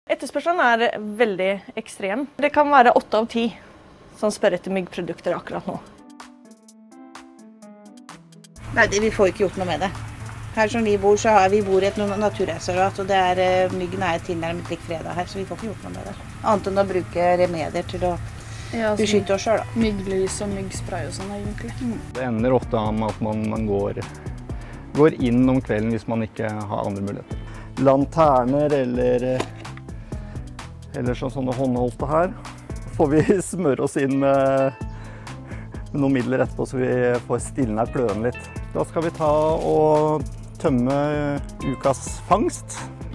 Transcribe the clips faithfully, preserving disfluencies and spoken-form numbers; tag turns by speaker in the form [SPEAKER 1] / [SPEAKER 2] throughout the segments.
[SPEAKER 1] Etterspørselen er veldig ekstrem. Det kan være åtte av ti som spør etter myggprodukter akkurat nå.
[SPEAKER 2] Nei, vi får ikke gjort noe med det. Her som vi bor, så har vi bor i et naturreservat, og det er, myggen er tilnærmet lik fredag her, så vi får ikke gjort noe med det. Annet enn å bruke remedier til å ja, beskytte oss selv.
[SPEAKER 3] Mygglys og myggspray og sånn egentlig. Mm.
[SPEAKER 4] Det ender ofte med at man, man går, går inn om kvelden hvis man ikke har andre muligheter. Lanterner eller, eller sånn, sånne håndholdte her. Får vi smøre oss inn med, med noen midler etterpå, så vi får stilnet kløen litt. Da skal vi ta og tømme ukas fangst.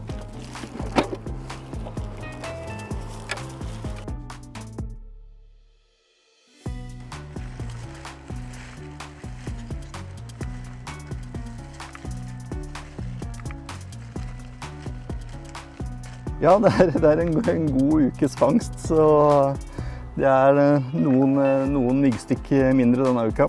[SPEAKER 4] Ja, det er, det er en, en god ukes fangst, så det er noen, noen myggstikk mindre denne uka.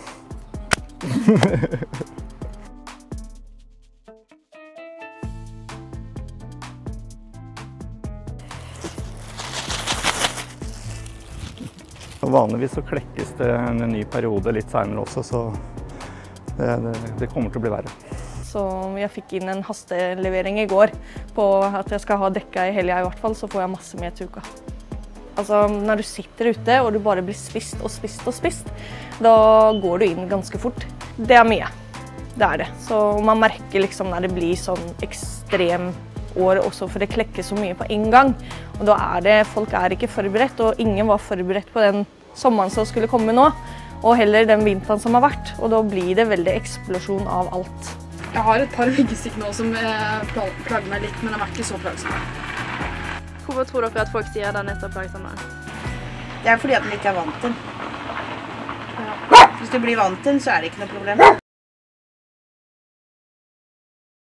[SPEAKER 4] Vanligvis så klekkes det en ny periode litt senere også, så det, det, det kommer til å bli verre.
[SPEAKER 1] Så jeg fikk inn en hastelevering i går på at jeg skal ha dekka i helga i hvert fall, så får jeg masse med til uka. Altså, når du sitter ute og du bare blir spist og spist og spist, da går du inn ganske fort. Det er mye. Det er det. Så man merker liksom når det blir sånn ekstrem år også, for det klekker så mye på en gang. Og da er det, folk er ikke forberedt, og ingen var forberedt på den sommeren som skulle komme nå, og heller den vinteren som har vært. Og da blir det veldig eksplosjon av alt.
[SPEAKER 3] Jeg har et par myggstikk nå som plager meg litt, men de er ikke så plagsomme.
[SPEAKER 5] Hvorfor tror dere at folk sier den er så plagsomme?
[SPEAKER 2] Det er fordi at de ikke er vant til. Ja. Hvis du blir vant til, så er det ikke noe problem.